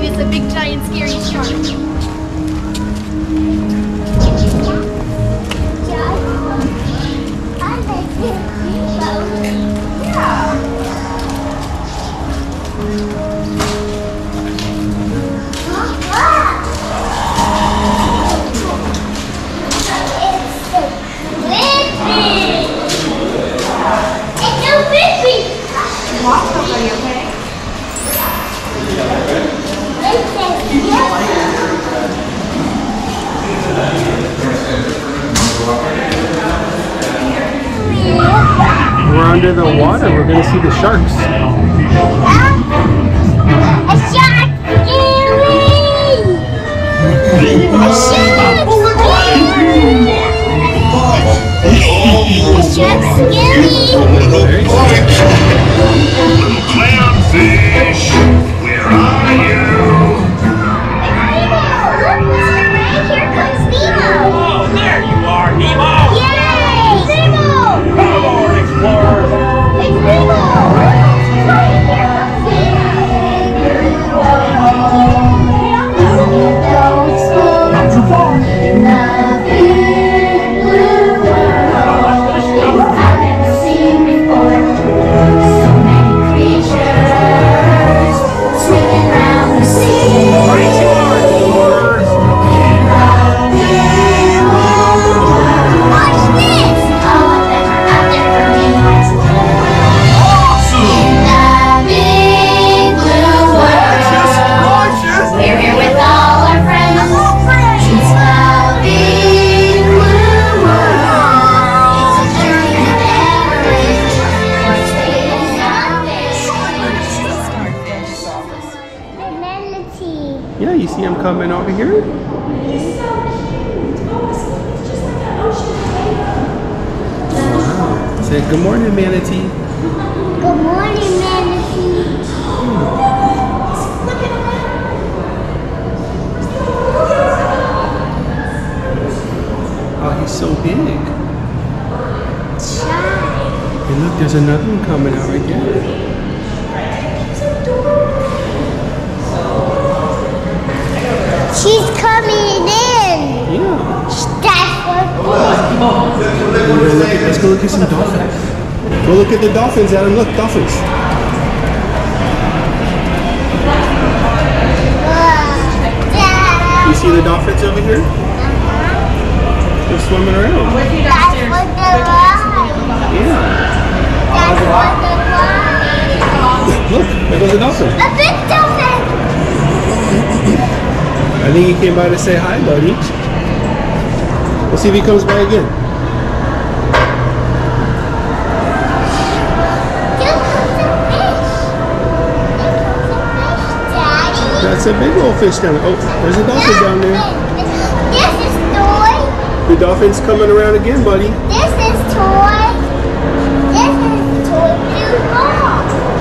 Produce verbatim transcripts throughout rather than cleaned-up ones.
believe it's a big, giant, scary shark. We're under the water. We're going to see the sharks. A shark! Scary! A shark! A shark scary! Clownfish, where are you? Nemo! Look, here comes Nemo! Oh, there you are, Nemo! Yay! Nemo! Come on, explorers! It's Nemo! Yeah, you see him coming over here? Wow. Say good morning, manatee. Good morning, manatee. Oh, he's so big. Shy. And look, there's another one coming out right there. She's coming in. Yeah. That's what. Let's go look at some dolphins. Go look at the dolphins, Adam. Look, dolphins. You see the dolphins over here? They're swimming around. That's what the line. Yeah. That's what the line. Look, there goes a dolphin. A big dolphin. I think he came by to say hi, buddy. Let's see if he comes by again. Here comes a fish. Here comes a fish, Daddy. That's a big old fish down there. Oh, there's a dolphin down there. This is toy. The dolphin's coming around again, buddy. This is toy. This is toy blue ball.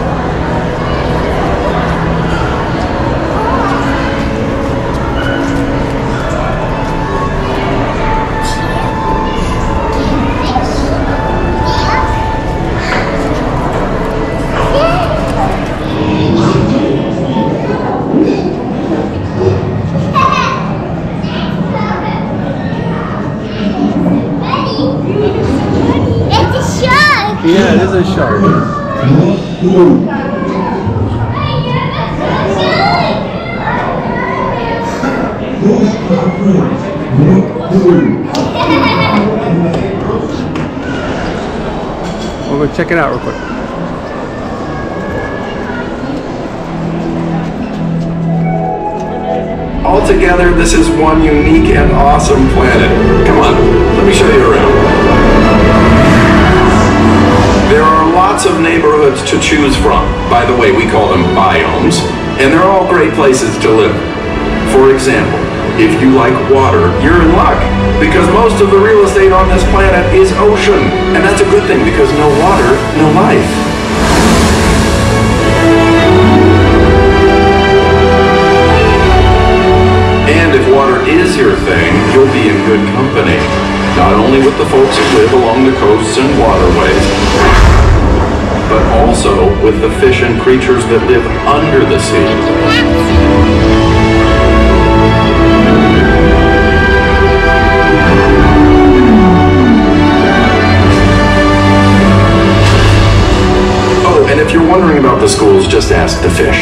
Yeah, it is a shark. We'll go check it out real quick. Altogether, this is one unique and awesome planet. Come on, let me show you around. There are lots of neighborhoods to choose from. By the way, we call them biomes, and they're all great places to live. For example, if you like water, you're in luck, because most of the real estate on this planet is ocean, and that's a good thing, because no water, no life. And if water is your thing, you'll be in good company. Not only with the folks who live along the coasts and waterways, but also with the fish and creatures that live under the sea. access to fish.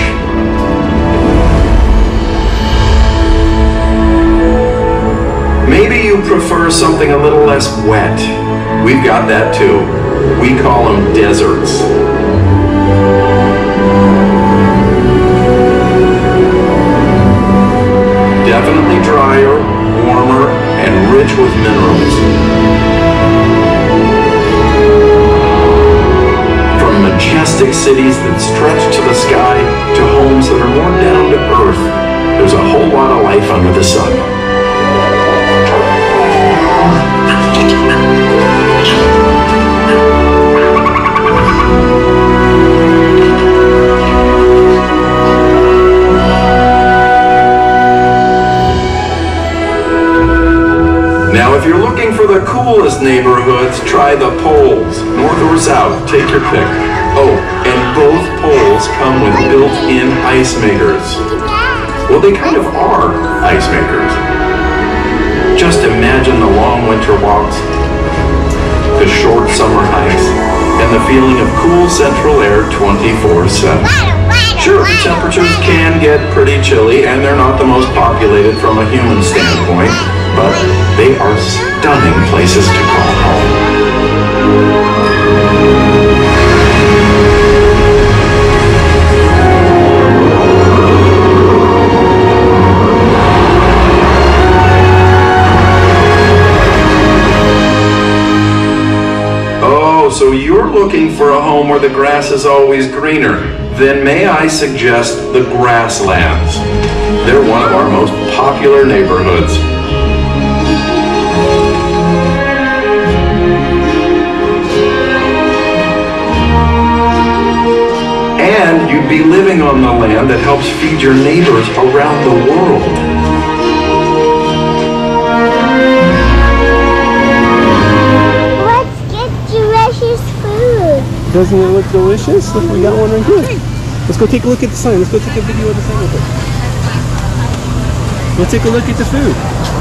Maybe you prefer something a little less wet. We've got that too. We call them deserts. Definitely drier, warmer, and rich with minerals. From majestic cities that stretch to the sky to homes that are more down to earth, there's a whole lot of life under the sun. Now, if you're looking for the coolest neighborhoods, try the poles, north or south, take your pick. Oh, and both poles come with built-in ice makers. Well, they kind of are ice makers. Just imagine the long winter walks, the short summer hikes, and the feeling of cool central air twenty-four seven. Sure, the temperatures can get pretty chilly, and they're not the most populated from a human standpoint, but they are stunning places to call home. Oh, so you're looking for a home where the grass is always greener. Then may I suggest the Grasslands. They're one of our most popular neighborhoods. And you'd be living on the land that helps feed your neighbors around the world. Let's get delicious food. Doesn't it look delicious? Look, we got one right here. Let's go take a look at the sign. Let's go take a video of the sign real quick. We'll take a look at the food.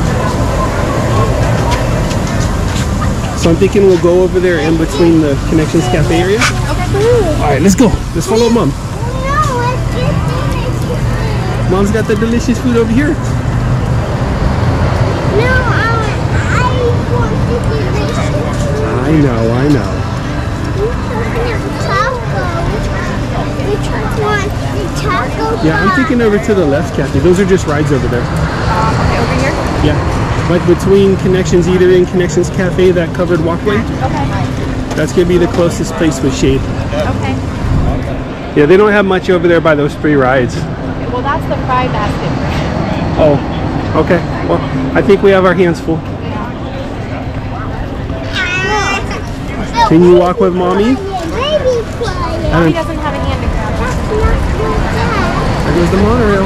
So I'm thinking we'll go over there in between the Connections Cafe area. Food. Alright, let's go. Let's follow Mom. No, let's get delicious food. Mom's got the delicious food over here. No, I want, I want the delicious food. I know, I know. We want the taco. Yeah, I'm thinking over to the left, Kathy. Those are just rides over there. Okay, over here? Yeah. Like between Connections Eatery and Connections Cafe, that covered walkway. Okay. That's going to be the closest place with shade. Okay. Yeah, they don't have much over there by those free rides. Okay, well, that's the fry basket. Oh, okay. Well, I think we have our hands full. Can you walk with Mommy? Baby play. Mommy doesn't have a hand to grab it. There goes the monorail.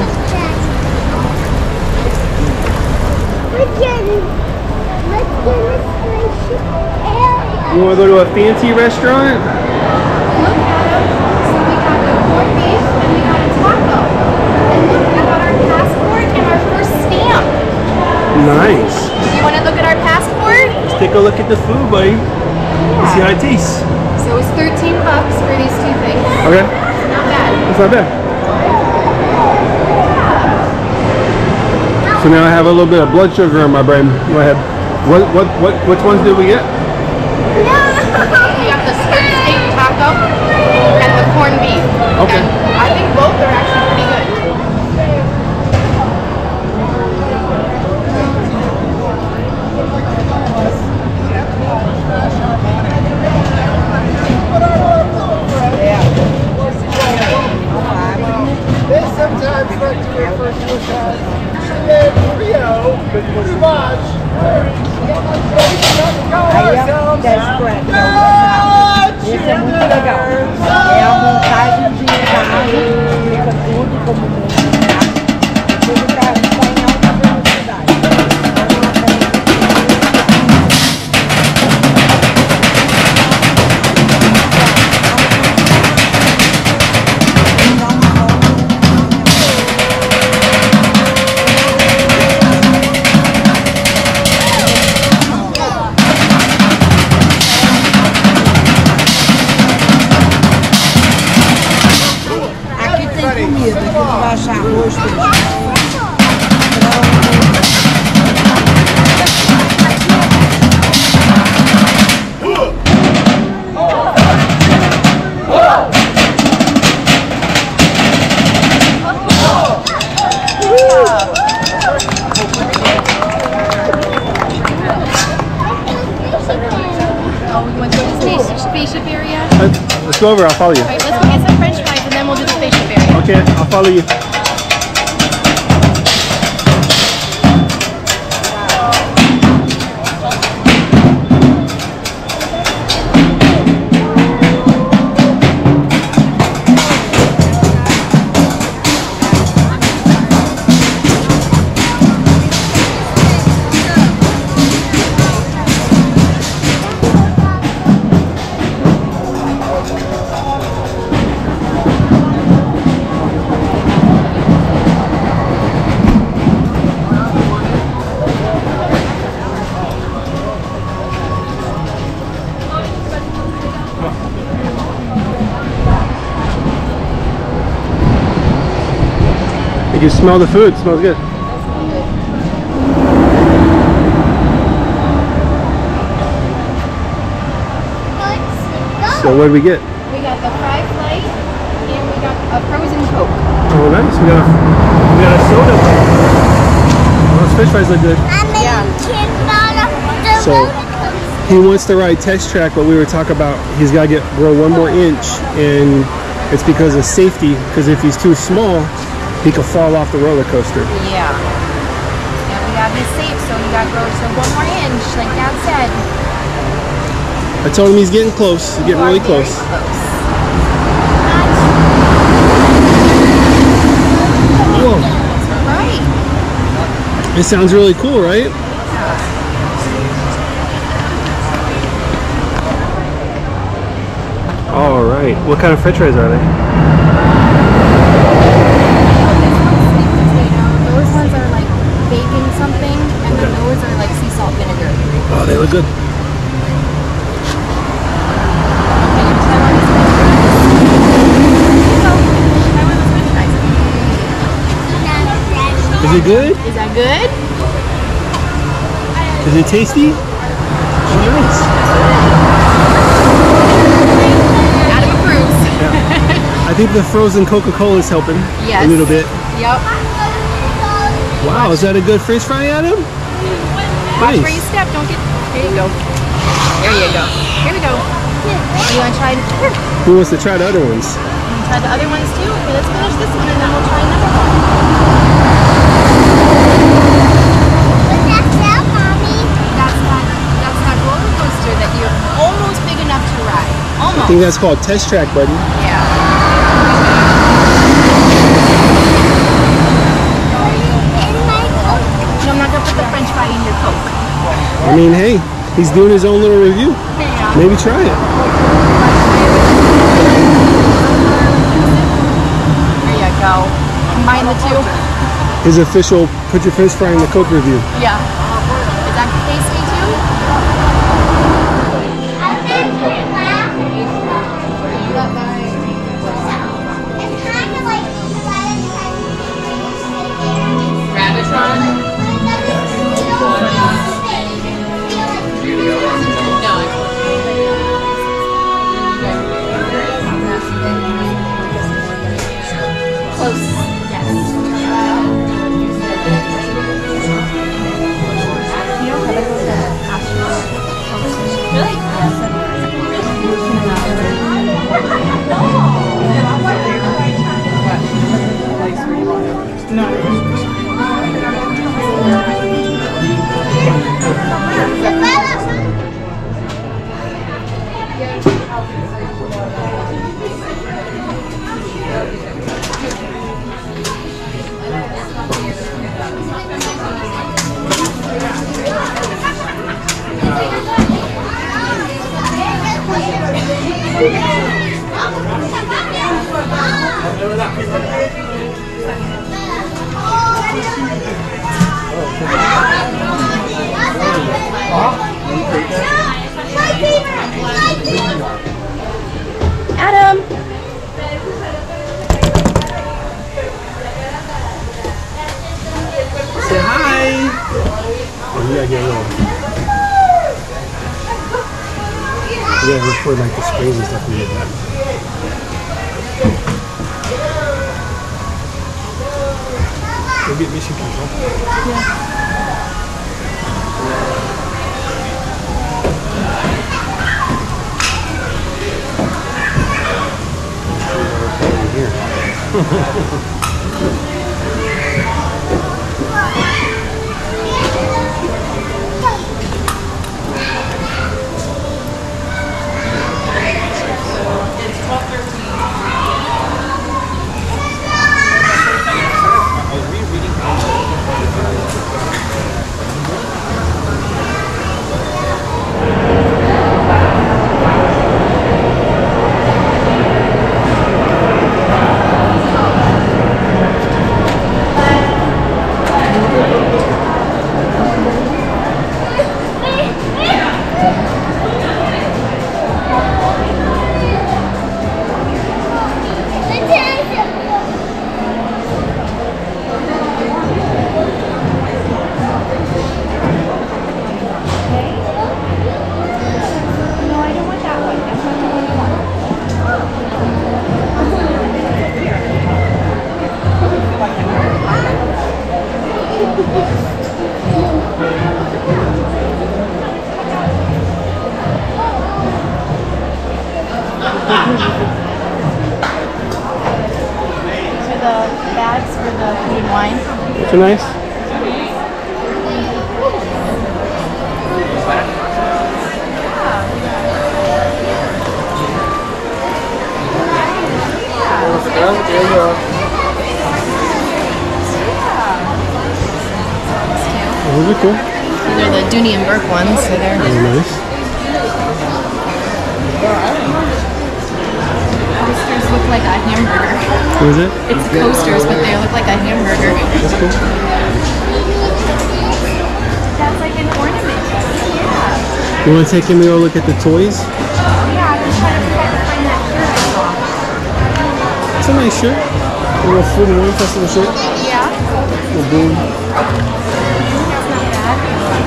Let's get a spaceship area. You want to go to a fancy restaurant? Look at them. So we got the corned beef and we got a taco. And look, we got our passport and our first stamp. Nice. You want to look at our passport? Let's take a look at the food, buddy. Yeah. See how it tastes. So it's thirteen bucks for these two things. Okay. Not bad. That's not bad. So now I have a little bit of blood sugar in my brain. Go ahead. What what what which ones did we get? We got the skirt steak taco and the corned beef. Okay. And I think both are actually pretty good. They sometimes like to refer to us as Rio, pretty much. Aí é dez correto. Esse é muito legal. É a montagem de carro, explica tudo como montar. Depois o carro está em alta velocidade. Aqui tem Let's go over. I'll follow you. Alright, let's go get some french fries and then we'll do the spaceship area. Okay, I'll follow you. You can smell the food. It smells good. So what did we get? We got the fry flight and we got a frozen Coke. Oh, nice. We got a, we got a soda. Oh, those fish fries look good. Yeah. So he wants to ride test track, but we were talking about he's got to get grow one more inch, and it's because of safety. Because if he's too small, he could fall off the roller coaster. Yeah. And we got his safe, so he got growth to one more inch, like Dad said. I told him he's getting close. He's getting really close. Whoa. Right. It sounds really cool, right? All right. What kind of french fries are they? Those ones are like bacon something, and then those are like sea salt vinegar. Oh, they look good. Is it good? Is that good? Is it tasty? Oh, nice. Adam approves. Yeah. I think the frozen Coca-Cola is helping Yes. a little bit. Yep. Wow, is that a good French fry, Adam? Watch where you Nice. step. Don't get. There you go. There you go. Here we go. You want to try? Here. Who wants to try the other ones? You want to try the other ones too? Okay, let's finish this one and then we'll try another one. That's that. That's that roller coaster that you're almost big enough to ride. I Almost. think that's called test track, buddy. Yeah. No, I'm not gonna put the French fry in your Coke. I mean, hey, he's doing his own little review. Yeah. Maybe try it. There you go. Combine the two. His official put your French fry in the Coke review. Yeah. Is that tasty too? Adam! Say hi! Oh, you gotta get a little. You gotta record like the sprays and stuff when you get that. Go get mission control. Yeah. here. Wine. Which are nice. Oh, those are cool. These are the Dooney and Burke ones, so they're oh, nice. Coasters look like a hamburger. What is it? It's coasters, but they look like a hamburger. That's cool. That's like an ornament. Yeah. You want to take him and go look at the toys? Yeah, I was trying to find that shirt I saw. It's a nice shirt. A little food and wine festival shirt. Yeah. Little boom. That's not bad.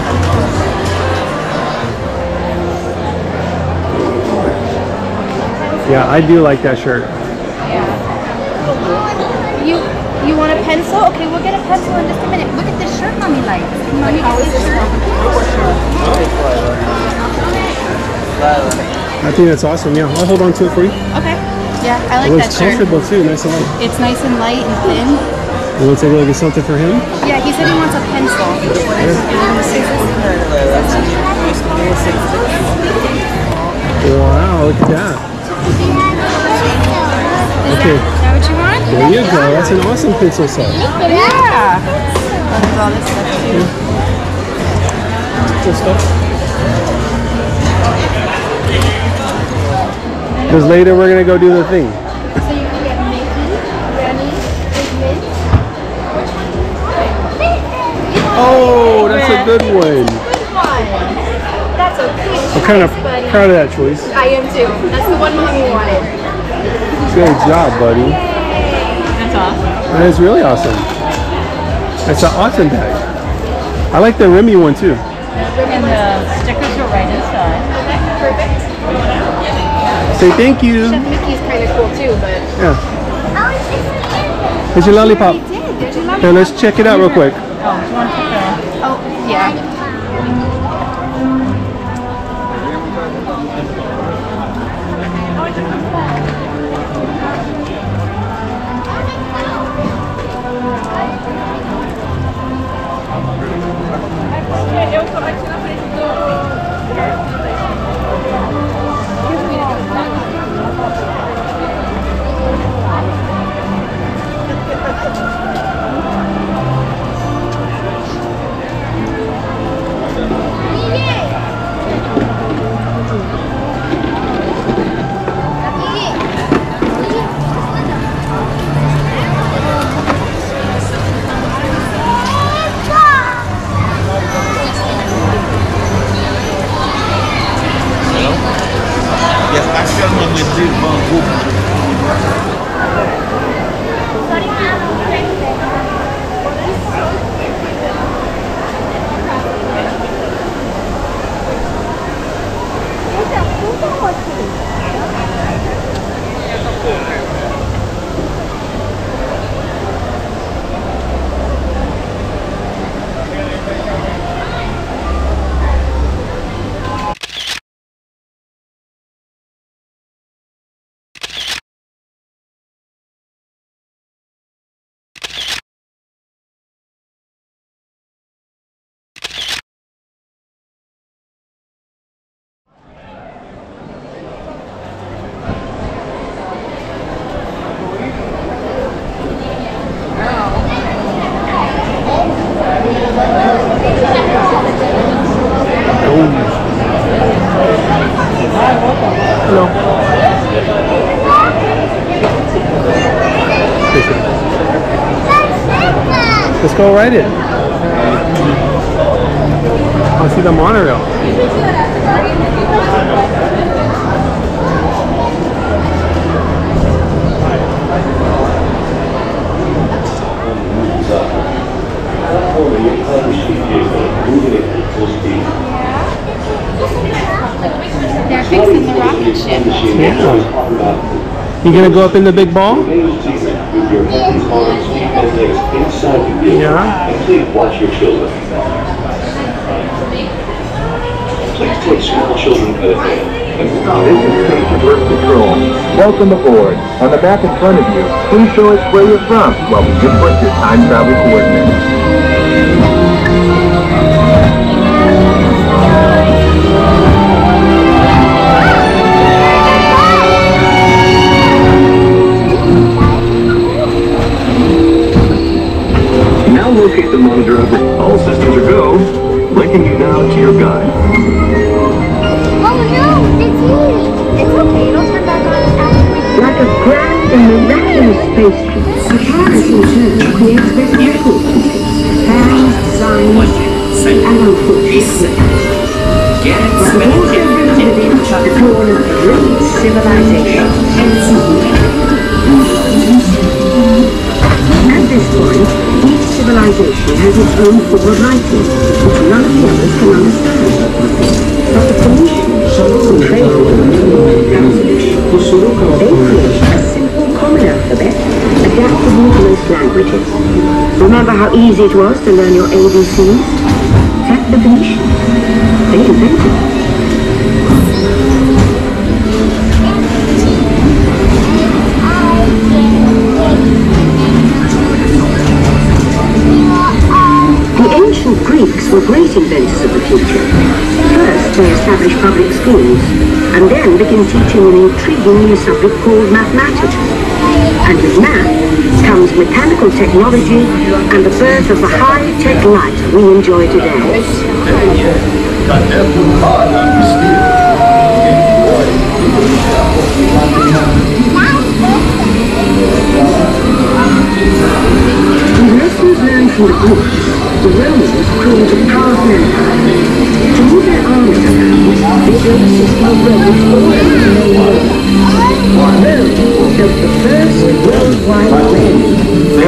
Yeah, I do like that shirt. Yeah. You you want a pencil? Okay, we'll get a pencil in just a minute. Look at this shirt Mommy likes. Can Mommy get this shirt? I think that's awesome. Yeah, I'll hold on to it for you. Okay. Yeah, I like It that looks shirt. comfortable too, nice and light. It's nice and light and thin. You want to take a look at something for him? Yeah, he said he wants a pencil. Wow, look at that. Okay, Is that what you want? there you go. That's an awesome pencil set. Yeah. There's all this stuff too. Pencil stuff. Because later we're going to go do the thing. So you can get Mickey, Rennie, Figment. Which one do you want? Oh, that's a good one. Good one. That's a good I'm kind of choice, buddy. proud of that choice. I am too. That's the one Mommy wanted. Good job, buddy. That's awesome. That is really awesome. That's an awesome bag. I like the Remy one too. And the stickers are right inside. Okay, perfect. Say thank you. Chef Mickey's kind of cool too, but... Yeah. Here's your lollipop. We did. There's your lollipop. Here, let's check it out real quick. Oh, do you want to take that? Oh, yeah. Eu tô aqui na frente do... go ride it. I'll see the monorail. They're fixing the rocket ship. Yeah. You gonna go up in the big ball? Yeah. Please watch your children. Please take small children by the hand. This is Spaceshipearth Patrol. Welcome aboard. On the map in front of you, please show us where you're from while we input your time travel coordinates. Now locate the monitor of it. All systems are go. Linking you now to your guide. Oh no, it's me. It's okay, it'll turn back on after we... Like a grand and miraculous spaceship, a careless turn creates this difficulty. Fast design and unfortunate. Get it, But spend also it, brings with it the dawn of great civilization. At this point, each civilization has its own form of writing, which none of the others can understand. But the Phoenicians, who traded with them, they created a simple common alphabet adaptable to most languages. Remember how easy it was to learn your A B Cs? That's the Phoenicians. They invented it. The ancient Greeks were great inventors of the future. First, they established public schools, and then began teaching an intriguing new subject called mathematics. And with math comes mechanical technology and the birth of the high-tech life we enjoy today. With lessons learned from the Greeks, the Romans created a powerful empire. To move their armies around, they built a system of roads all over the main world. Rome built the first worldwide railway.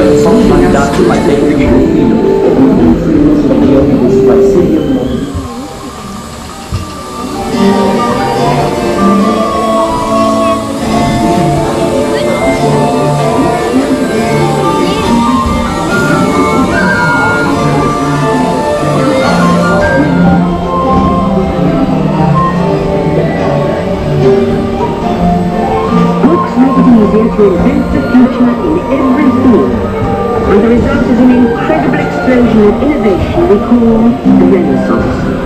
To invent the future in every field, and the result is an incredible explosion of innovation we call the Renaissance.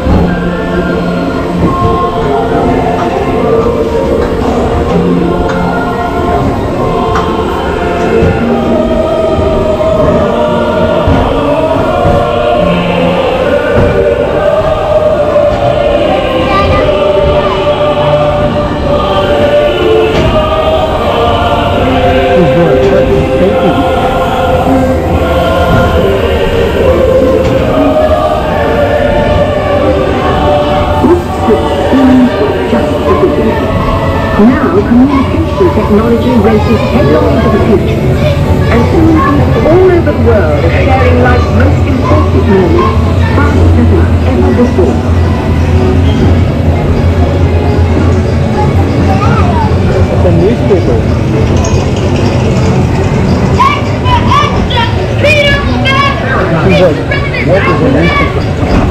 Now, communication technology races headlong into the future, and soon people all over the world are sharing life's most important moments faster than ever before. It's a newspaper. He's like, what is a newspaper?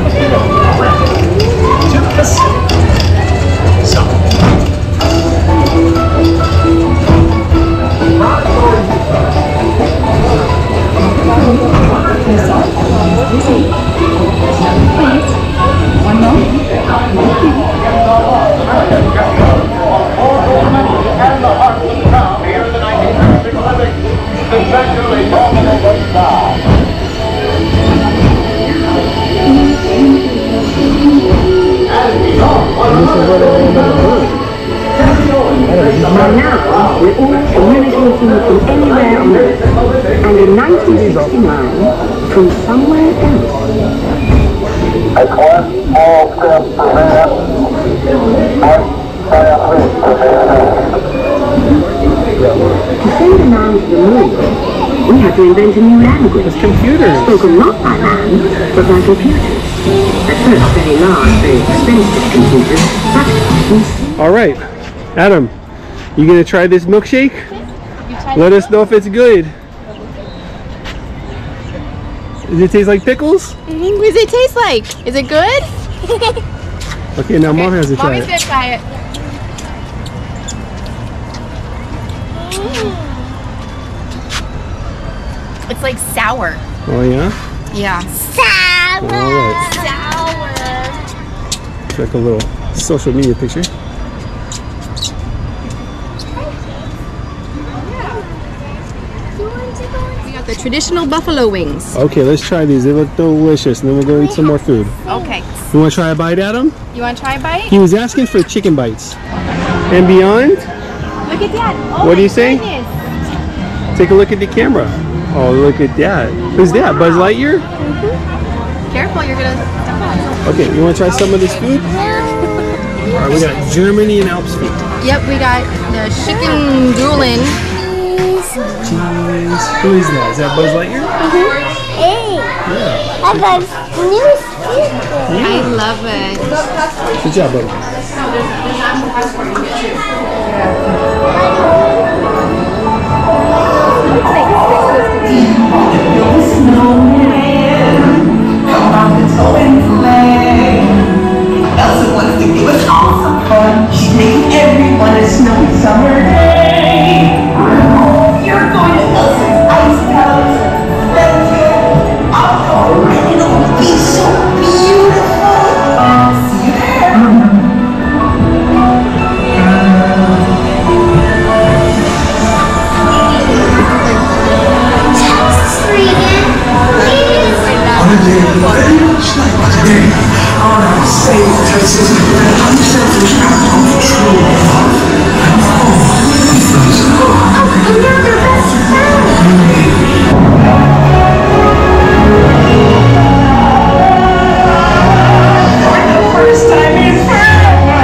from somewhere else. A class small step for man, one giant leap for mankind. To send a man to the moon, we had to invent a new language. It's computers. Spoken not by man, but by computers. At first very large, very expensive computers, but All right, Adam, you gonna try this milkshake? Let us know if it's good. Does it taste like pickles? Mm-hmm. What does it taste like? Is it good? Okay, now Mom has to try Mommy's it. gonna try it. Mm. It's like sour. Oh yeah? Yeah. All right. Sour. It's like a little social media picture. We got the traditional buffalo wings. Okay, let's try these. They look delicious, and then we'll go eat some more food. Okay. You want to try a bite, Adam? You want to try a bite? He was asking for chicken bites. And beyond, Look at that. Oh, what do my you say? goodness. Take a look at the camera. Oh, look at that. Who's that? Buzz Lightyear? Mm-hmm. Careful, you're gonna step on. Okay, you want to try some of this food? All right, we got Germany and Alps food. Yep, we got the chicken drooling. Cheese. Who is that? Is that Buzz Lightyear? Hey, Yeah. I got new stickers. I love it. Good job, buddy. Elsa wants to give us all some fun. She's making everyone a snowy summer day. You're going to Elsa's ice house. Thank you. Oh, and it'll be so beautiful. See you there. Texas Regan, please. On a day very much like today, on our safe Texas, I'm simply trapped on the true love. I'm home. Oh, and you're their best friend. For the first time in forever.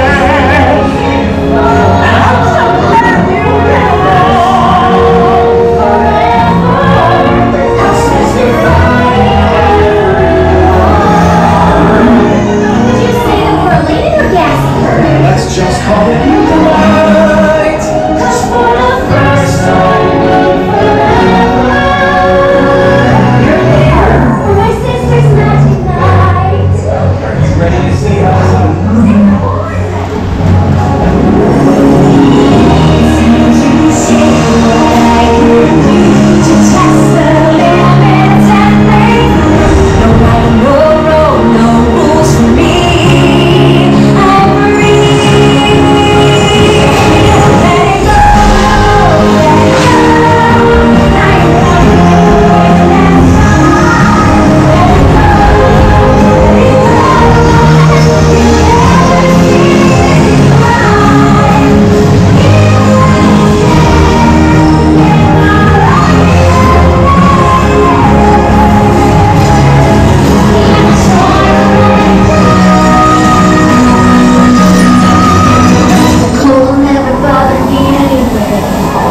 And I'm so glad you came Did you say that we're late or Gasper? Let's just call it tonight. 'Cause for the first time in forever, you're here. For my sister's magic night. Ready to see Elsa? To test the limits and break no right, no road, no rules for me. I'm free. Let it go, let it go. Now you're running away from that time. Let it go, let it go. You never see it cold never bothered me anyway.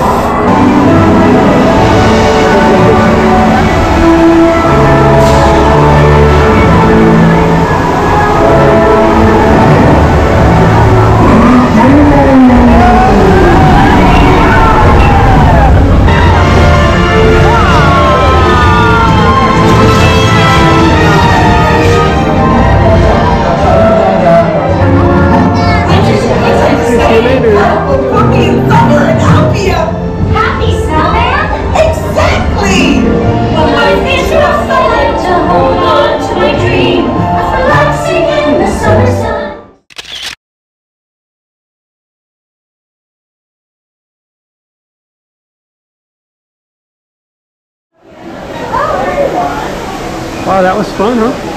Happy snowman? Exactly! Well, life is rough. I like to hold on to my dream of relaxing in the summer sun. Wow, that was fun, huh?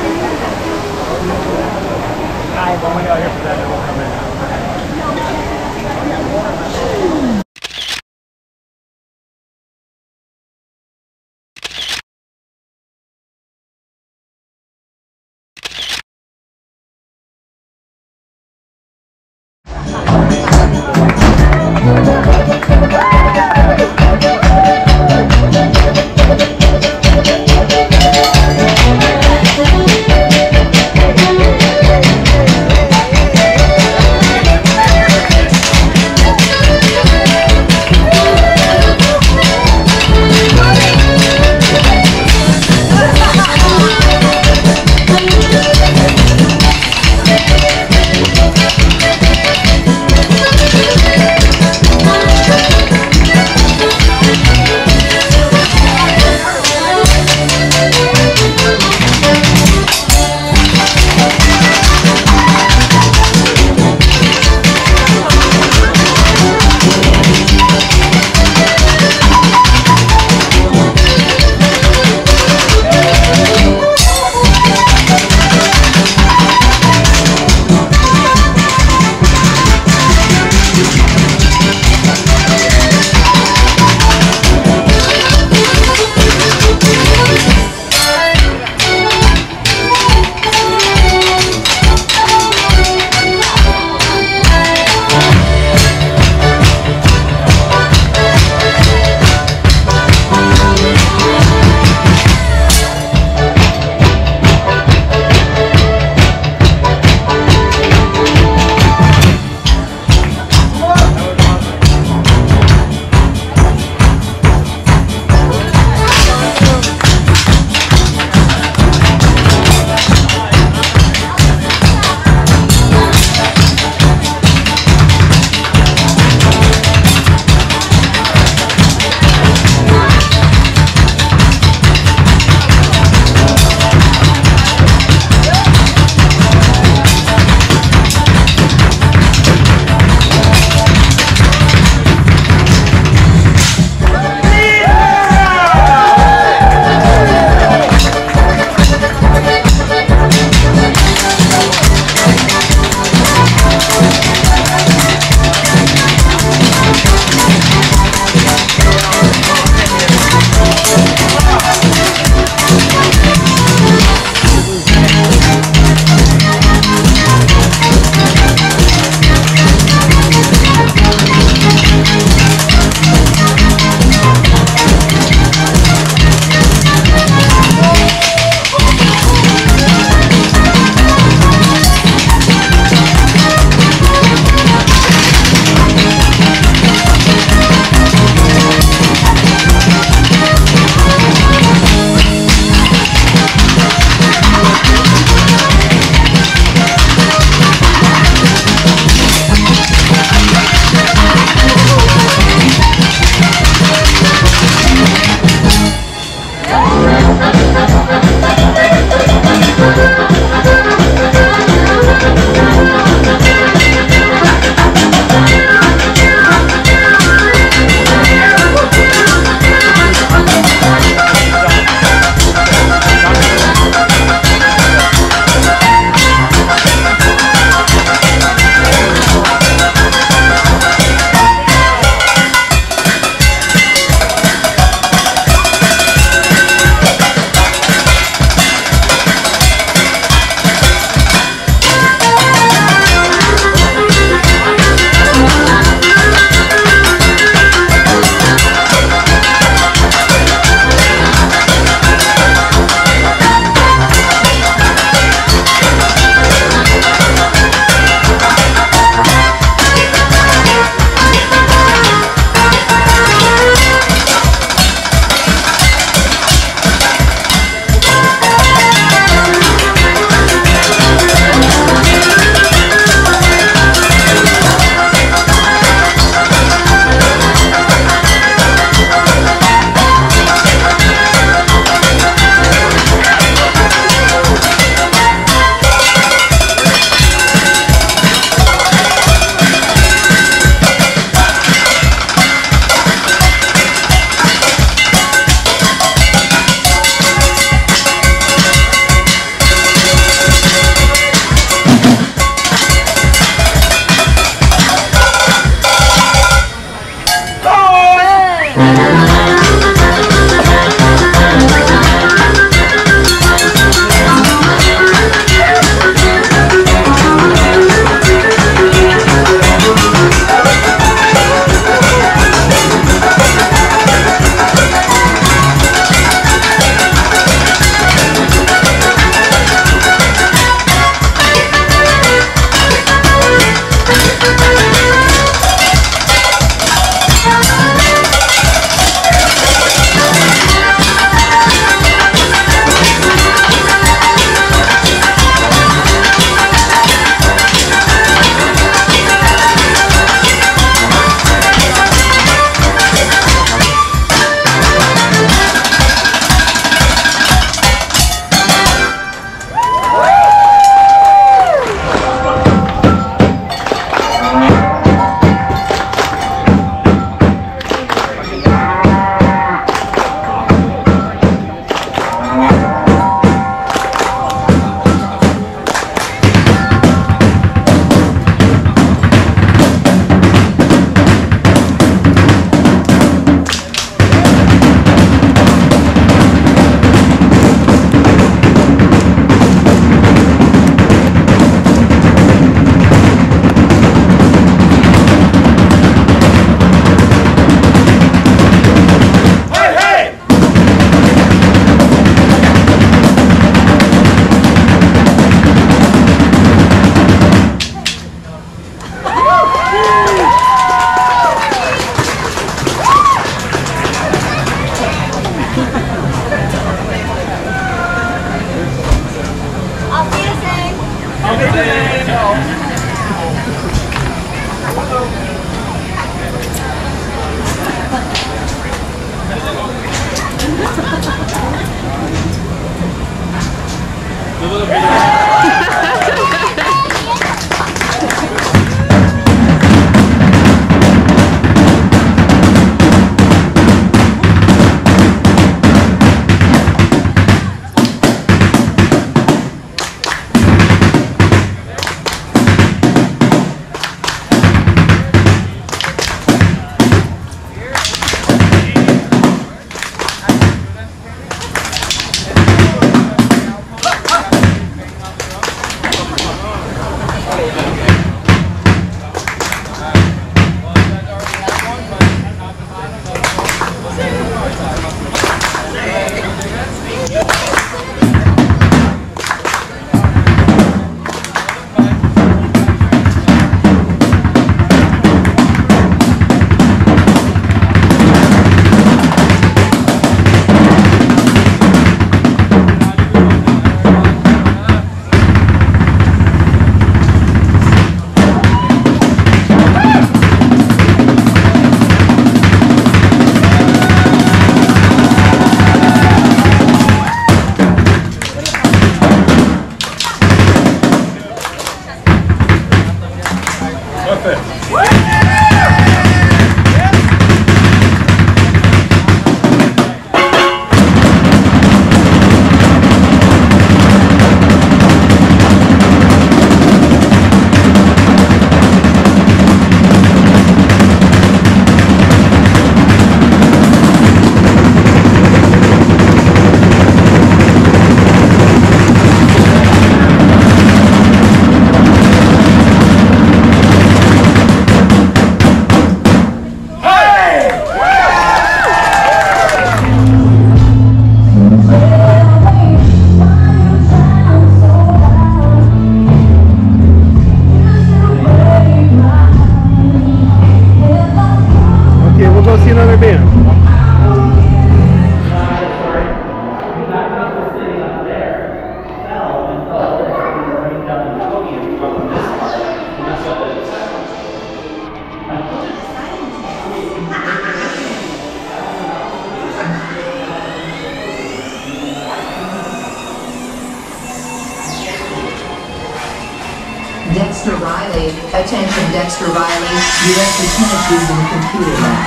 Dexter Riley. Attention, Dexter Riley. U S Lieutenant using computer lab.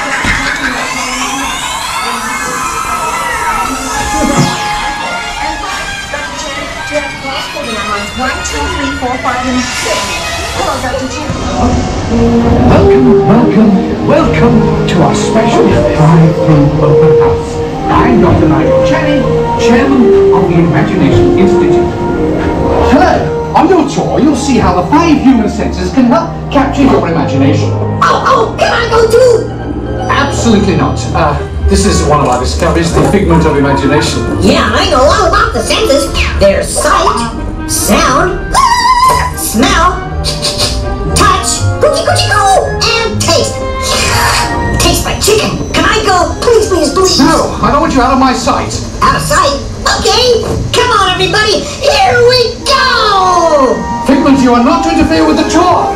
One, two, three, four, five, and six. Hello, Doctor Chen. Welcome, welcome, welcome to our special drive-through open house. I'm Doctor Nigel Channing, Chairman of the Imagination Institute. Hello. On your tour, you'll see how the five human senses can help capture your imagination. Oh, oh, can I go too? Absolutely not. Uh, this is one of our discoveries, the figment of imagination. Yeah, I know all about the senses. There's sight, sound, smell, touch, coochie coochie coo, and taste. Tastes like chicken. Can I go? Please, please, please. No, I don't want you out of my sight. Out of sight? Okay, come on everybody, here we go! Figment, you are not to interfere with the tour.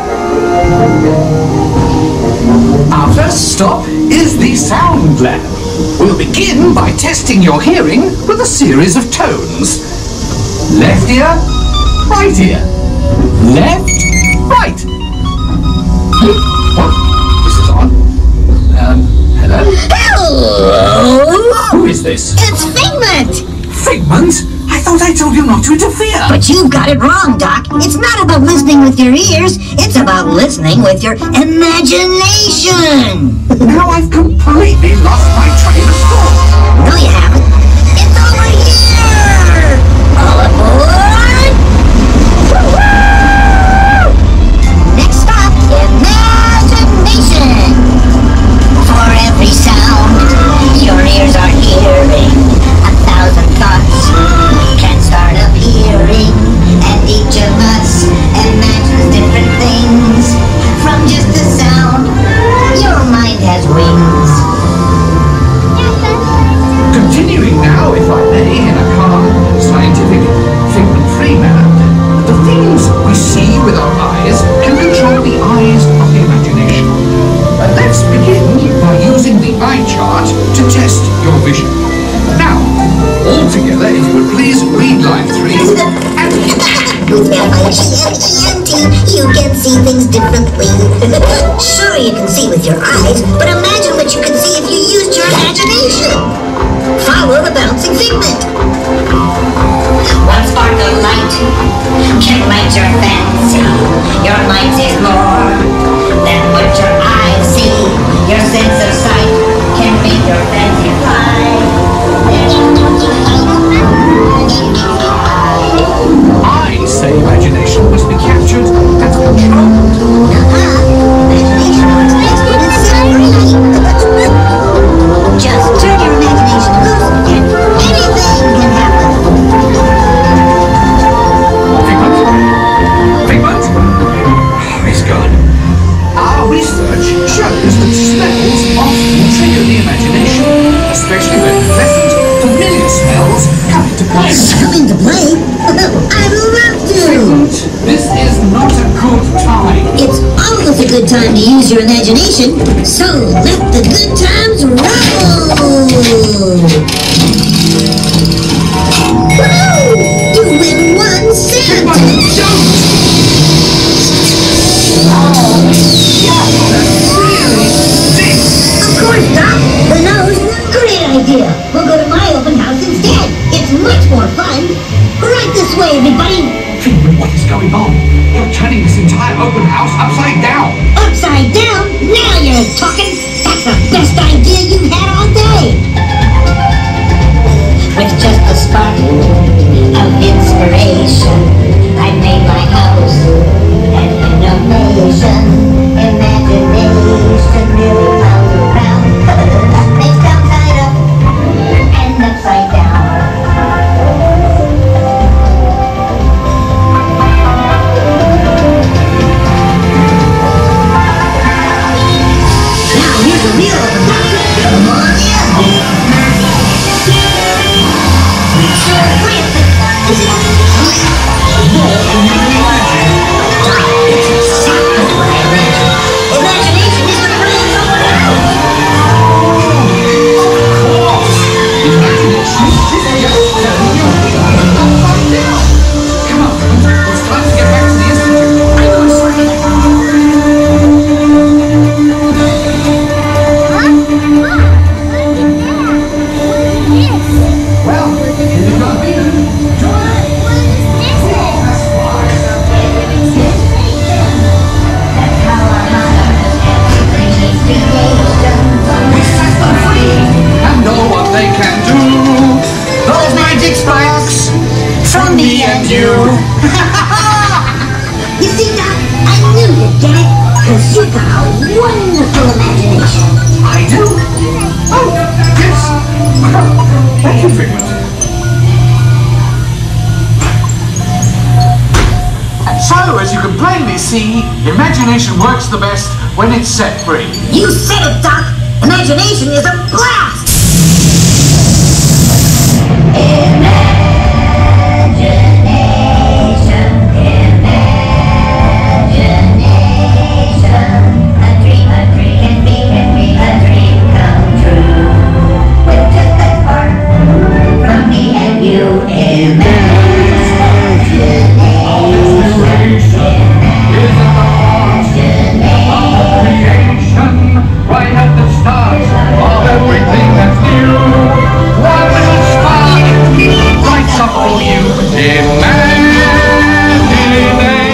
Our first stop is the sound lab. We'll begin by testing your hearing with a series of tones. Left ear, right ear. Left, right. What? This is on. Um, hello? Hello? Who is this? It's Figment! Figment? I thought I told you not to interfere. But you got it wrong, Doc. It's not about listening with your ears. It's about listening with your imagination. Now I've completely lost my train of thought. No, you haven't. It's over here! All aboard! Woo-hoo! Next stop, imagination. For every sound your ears are hearing, a thousand thoughts can start appearing, and each of us imagines different things. From just a sound, your mind has wings. Continue With F I G M E N T, you can see things differently. Sure, you can see with your eyes, but imagine what you can see if you used your imagination. Follow the bouncing figment. One spark of light can light your fancy. Your light is more than what your eyes see. Your sense of sight can make your fancy fly. I say imagination must be captured and controlled. Uh-huh. Imagination works best when it's set free. Just turn your imagination loose and anything can happen. Figment? Figment? Oh, he's gone. Our research shows that smells often trigger the imagination, especially when pleasant, familiar smells come into play. Come into play? I'd love to! Figment, this is not a good time. It's always a good time to use your imagination, so let the good times roll! Woohoo! You win one cent! Of course not! The nose? Great idea! We'll go to my open house instead! It's much more fun! Right this way, everybody! Figment, what is going on? You're turning this entire open house upside down. Upside down? Now you're talking! That's the best idea you've had all day! With just a spark of inspiration, I made my house an innovation. Imagination really round around. Makes downside up and upside down. Now here's a real open house. Come on in! Imagination is the brains of the house. Imagination is just turning your brain upside down. Come on, it's time to get back to the institute. I know it's well, here you go, Peter. We set them free and know what they can do. Those magic sparks from me and you. You see, Doc, I knew you'd get it, because you've got a wonderful imagination. I do. Oh, yes. Thank you, Figment. So, as you can plainly see, imagination works the best when it's set free. You said it, Doc! Imagination is a blast! Right at the start of everything that's new. One little spark lights up for you. Imagination.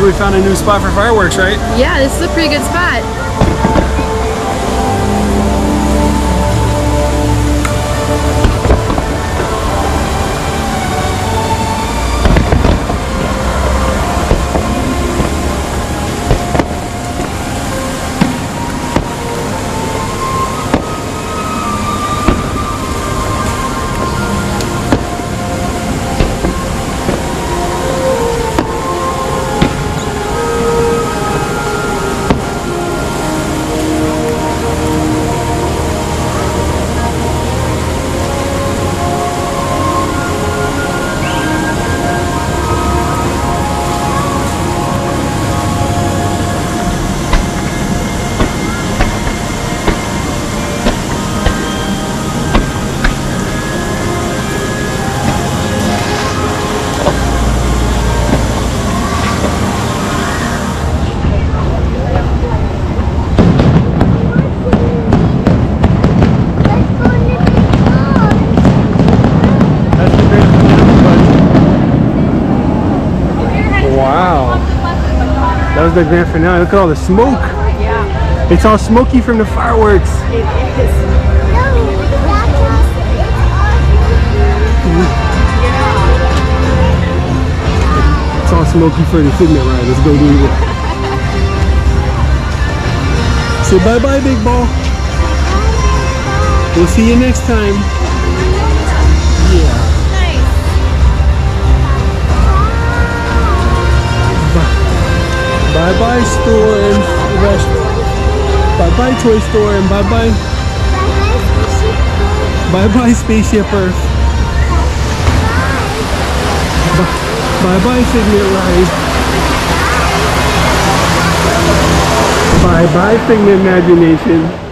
we found a new spot for fireworks, right? Yeah, this is a pretty good spot. That was the grand finale. Look at all the smoke. Yeah. It's all smoky from the fireworks. It is. It's all smoky for the Figment ride. Let's go do it. Say bye-bye, big ball. We'll see you next time. Yeah. Bye-bye store and restaurant. Bye-bye toy store and bye-bye. Bye-bye Spaceship Earth. Bye-bye Figment Ride. Bye-bye Figment Imagination.